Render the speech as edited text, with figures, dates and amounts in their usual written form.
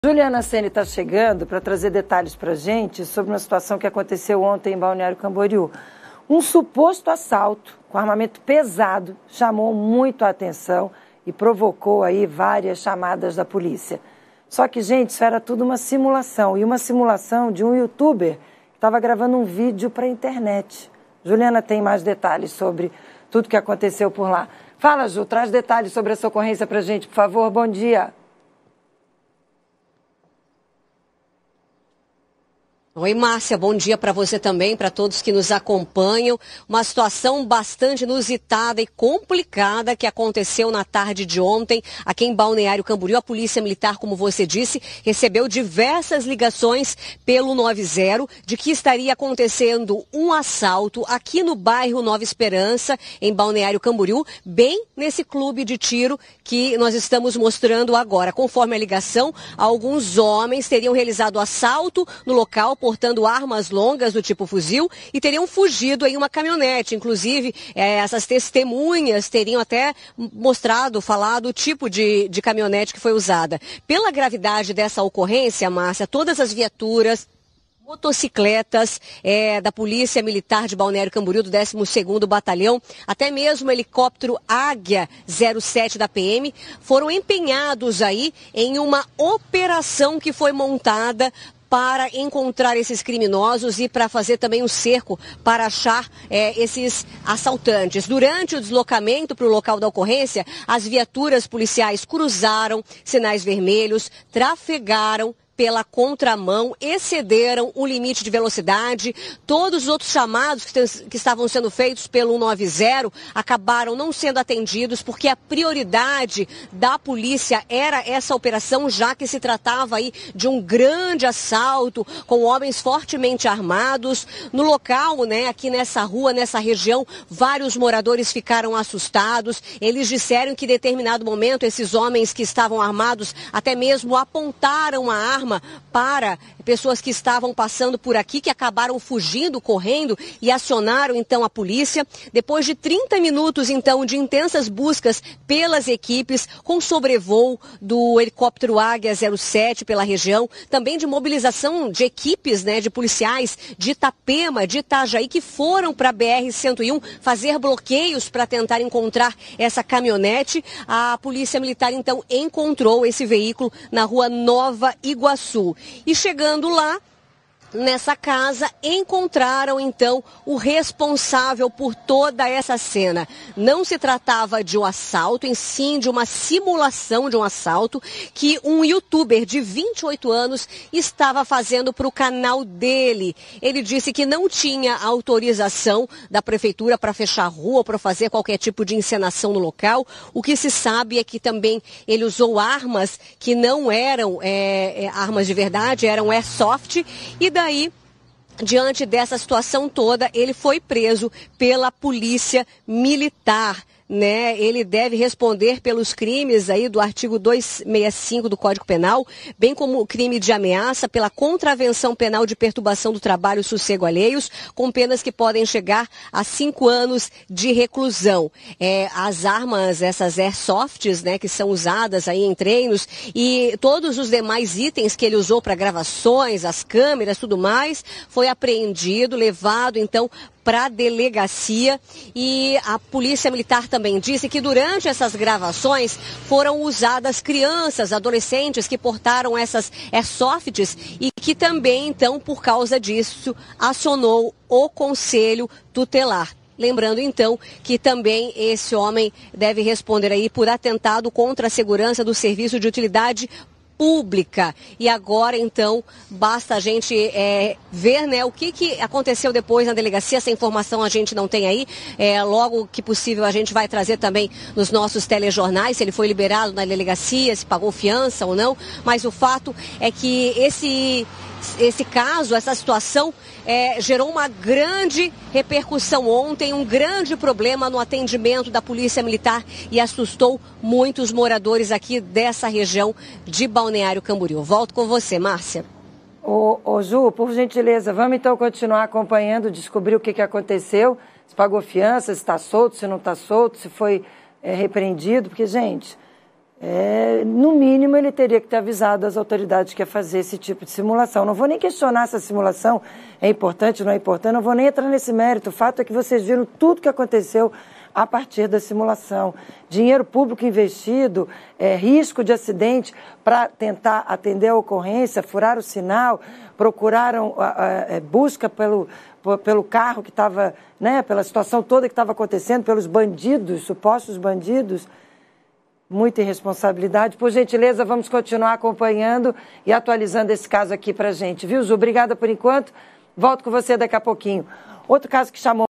Juliana Ceni está chegando para trazer detalhes para a gente sobre uma situação que aconteceu ontem em Balneário Camboriú. Um suposto assalto com armamento pesado chamou muito a atenção e provocou aí várias chamadas da polícia. Só que, gente, isso era tudo uma simulação, e uma simulação de um youtuber que estava gravando um vídeo para a internet. Juliana tem mais detalhes sobre tudo que aconteceu por lá. Fala, Ju, traz detalhes sobre essa ocorrência para a gente, por favor. Bom dia. Oi, Márcia, bom dia para você também, para todos que nos acompanham. Uma situação bastante inusitada e complicada que aconteceu na tarde de ontem aqui em Balneário Camboriú. A Polícia Militar, como você disse, recebeu diversas ligações pelo 90 de que estaria acontecendo um assalto aqui no bairro Nova Esperança, em Balneário Camboriú, bem nesse clube de tiro que nós estamos mostrando agora. Conforme a ligação, alguns homens teriam realizado assalto no local, portando armas longas do tipo fuzil, e teriam fugido em uma caminhonete. Inclusive, essas testemunhas teriam até falado o tipo de caminhonete que foi usada. Pela gravidade dessa ocorrência, Márcia, todas as viaturas, motocicletas da Polícia Militar de Balneário Camboriú, do 12º Batalhão, até mesmo o helicóptero Águia 07 da PM, foram empenhados aí em uma operação que foi montada para encontrar esses criminosos e para fazer também um cerco para achar esses assaltantes. Durante o deslocamento para o local da ocorrência, as viaturas policiais cruzaram sinais vermelhos, trafegaram pela contramão, excederam o limite de velocidade. Todos os outros chamados que estavam sendo feitos pelo 190 acabaram não sendo atendidos, porque a prioridade da polícia era essa operação, já que se tratava aí de um grande assalto com homens fortemente armados. No local, aqui nessa rua, nessa região, vários moradores ficaram assustados. Eles disseram que em determinado momento esses homens que estavam armados até mesmo apontaram a arma para pessoas que estavam passando por aqui, que acabaram fugindo, correndo, e acionaram então a polícia. Depois de 30 minutos então de intensas buscas pelas equipes, com sobrevoo do helicóptero Águia 07 pela região, também de mobilização de equipes, de policiais de Itapema, de Itajaí, que foram para a BR-101 fazer bloqueios para tentar encontrar essa caminhonete. A Polícia Militar então encontrou esse veículo na rua Nova Iguaçu. E chegando lá, nessa casa, encontraram então o responsável por toda essa cena. Não se tratava de um assalto, em sim de uma simulação de um assalto que um youtuber de 28 anos estava fazendo para o canal dele. Ele disse que não tinha autorização da prefeitura para fechar a rua, para fazer qualquer tipo de encenação no local. O que se sabe é que também ele usou armas que não eram armas de verdade, eram airsoft, e daí, diante dessa situação toda, ele foi preso pela Polícia Militar. Ele deve responder pelos crimes aí do artigo 265 do Código Penal, bem como o crime de ameaça, pela contravenção penal de perturbação do trabalho e sossego alheios, com penas que podem chegar a 5 anos de reclusão. As armas, essas airsofts, que são usadas aí em treinos, e todos os demais itens que ele usou para gravações, as câmeras, tudo mais, foi apreendido, levado então para a delegacia. E a Polícia Militar também disse que durante essas gravações foram usadas crianças, adolescentes que portaram essas airsofts, e que também, então, por causa disso, acionou o Conselho Tutelar. Lembrando, então, que também esse homem deve responder aí por atentado contra a segurança do serviço de utilidade pública. E agora, então, basta a gente ver o que aconteceu depois na delegacia. Essa informação a gente não tem aí. Logo que possível a gente vai trazer também nos nossos telejornais, se ele foi liberado na delegacia, se pagou fiança ou não. Mas o fato é que esse caso, essa situação, gerou uma grande repercussão ontem, um grande problema no atendimento da Polícia Militar, e assustou muitos moradores aqui dessa região de Balneário Camboriú. Volto com você, Márcia. Ô Ju, por gentileza, vamos então continuar acompanhando, descobrir o que aconteceu, se pagou fiança, se está solto, se não está solto, se foi repreendido, porque, gente, no mínimo ele teria que ter avisado as autoridades que ia fazer esse tipo de simulação. Não vou nem questionar se a simulação é importante ou não é importante, não vou nem entrar nesse mérito. O fato é que vocês viram tudo que aconteceu a partir da simulação. Dinheiro público investido, risco de acidente para tentar atender a ocorrência, furar o sinal, procuraram busca pelo carro que estava, né, pela situação toda que estava acontecendo, pelos bandidos, supostos bandidos. Muita irresponsabilidade. Por gentileza, vamos continuar acompanhando e atualizando esse caso aqui para a gente. Viu, Ju? Obrigada por enquanto. Volto com você daqui a pouquinho. Outro caso que chamou